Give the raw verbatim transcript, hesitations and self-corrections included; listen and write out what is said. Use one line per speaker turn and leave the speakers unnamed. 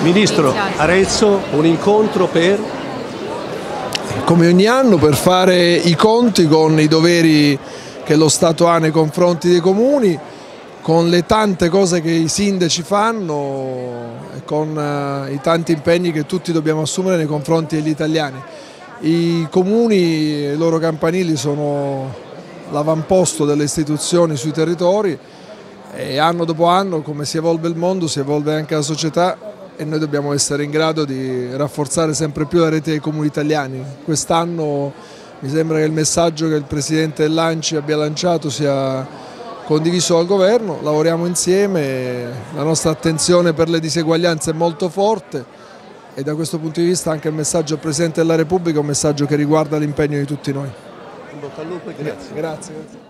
Ministro, Arezzo, un incontro per?
Come ogni anno, per fare i conti con i doveri che lo Stato ha nei confronti dei comuni, con le tante cose che i sindaci fanno e con uh, i tanti impegni che tutti dobbiamo assumere nei confronti degli italiani. I comuni e i loro campanili sono l'avamposto delle istituzioni sui territori e anno dopo anno, come si evolve il mondo, si evolve anche la società e noi dobbiamo essere in grado di rafforzare sempre più la rete dei comuni italiani. Quest'anno mi sembra che il messaggio che il Presidente dell'A N C I abbia lanciato sia condiviso dal Governo, lavoriamo insieme, la nostra attenzione per le diseguaglianze è molto forte e da questo punto di vista anche il messaggio del Presidente della Repubblica è un messaggio che riguarda l'impegno di tutti noi.
In bocca al lupo e grazie.
Grazie.